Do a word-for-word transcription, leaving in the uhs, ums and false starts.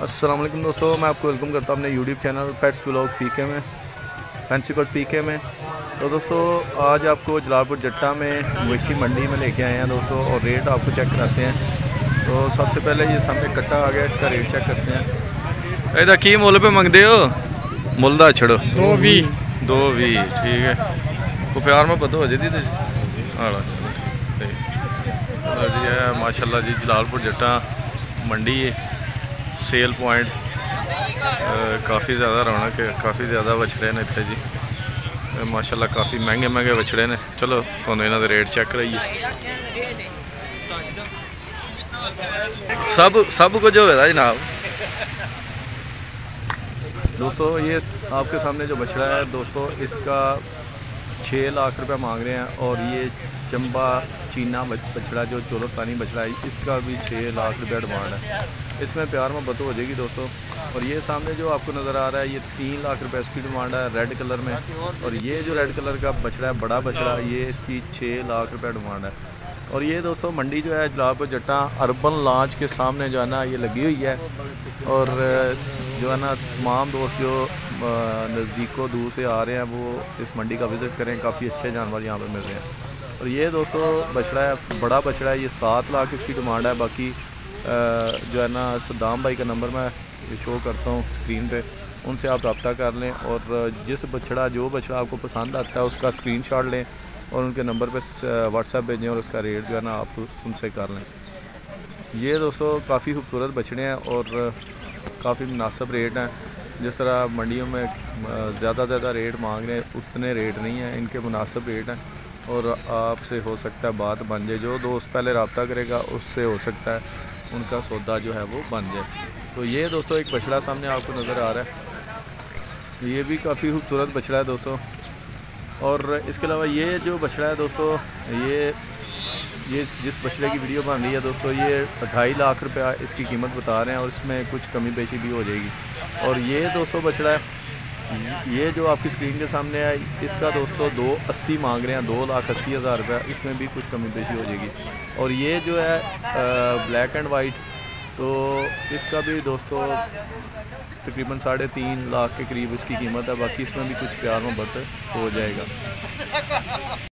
अस्सलाम वालेकुम दोस्तों, मैं आपको वेलकम करता हूँ अपने YouTube channel pets vlog PK में, फैंसी पेट्स पीके में। तो दोस्तों आज आपको जलालपुर जट्टा में मवेशी मंडी में लेके आए हैं दोस्तों, और रेट आपको चेक कराते हैं। तो सबसे पहले ये सामने कट्टा आ गया, इसका रेट चेक करते हैं। ਇਹਦਾ की मुल पे मंगते हो? मुल दा छड़ो दो भी दो भी ठीक है। को प्यार में बदो हो जाती तो हाँ चलो सही जी है। माशाल्लाह जी जलालपुर जट्टा मंडी है, सेल पॉइंट काफ़ी ज़्यादा रौनक है, काफ़ी ज़्यादा बछड़े ने इतने जी माशाल्लाह, काफ़ी महंगे महंगे बछड़े ने। चलो थोड़ा इन्हों रेट चेक कराइए। सब सब कुछ होगा जनाब। दोस्तों ये आपके सामने जो बछड़ा है दोस्तों, इसका छः लाख रुपए मांग रहे हैं, और ये चंबा चीना बछड़ा जो चोलोस्तानी बछड़ा है, इसका भी छः लाख रुपए डिमांड है। इसमें प्यार में बतो हो जाएगी दोस्तों। और ये सामने जो आपको नज़र आ रहा है, ये तीन लाख रुपए इसकी डिमांड है रेड कलर में। और ये जो रेड कलर का बछड़ा है, बड़ा बछड़ा, ये इसकी छः लाख रुपए डिमांड है। और ये दोस्तों मंडी जो है जलालपुर जट्टा अर्बन लॉन्च के सामने जो है ना ये लगी हुई है। और जो है ना तमाम दोस्त जो नज़दीकों दूर से आ रहे हैं वो इस मंडी का विज़िट करें, काफ़ी अच्छे जानवर यहाँ पर मिल रहे हैं। और ये दोस्तों बछड़ा है, बड़ा बछड़ा है, ये सात लाख इसकी डिमांड है। बाकी जो है ना सद्दाम भाई का नंबर मैं शो करता हूँ स्क्रीन पे, उनसे आप रब्ता कर लें, और जिस बछड़ा जो बछड़ा आपको पसंद आता है उसका स्क्रीनशॉट लें और उनके नंबर पे व्हाट्सएप भेजें, और उसका रेट जो है ना आप उनसे कर लें। ये दोस्तों काफ़ी खूबसूरत बछड़े हैं और काफ़ी मुनासिब रेट हैं। जिस तरह मंडियों में ज़्यादा ज़्यादा रेट मांग रहे हैं, उतने रेट नहीं हैं, इनके मुनासिब रेट हैं। और आपसे हो सकता है बात बन जाए, जो दोस्त पहले रब्ता करेगा उससे हो सकता है उनका सौदा जो है वो बन जाए। तो ये दोस्तों एक बछड़ा सामने आपको नज़र आ रहा है, ये भी काफ़ी खूबसूरत बछड़ा है दोस्तों। और इसके अलावा ये जो बछड़ा है दोस्तों, ये ये जिस बछड़े की वीडियो बन रही है दोस्तों, ये ढाई लाख रुपया इसकी कीमत बता रहे हैं, और इसमें कुछ कमी पेशी भी हो जाएगी। और ये दोस्तों बछड़ा है, ये जो आपकी स्क्रीन के सामने है, इसका दोस्तों दो अस्सी मांग रहे हैं, दो लाख अस्सी हज़ार रुपया, इसमें भी कुछ कमी पेशी हो जाएगी। और ये जो है ब्लैक एंड वाइट, तो इसका भी दोस्तों तकरीबन साढ़े तीन लाख के करीब इसकी कीमत है। बाकी इसमें भी कुछ प्यार मोहब्बत हो जाएगा।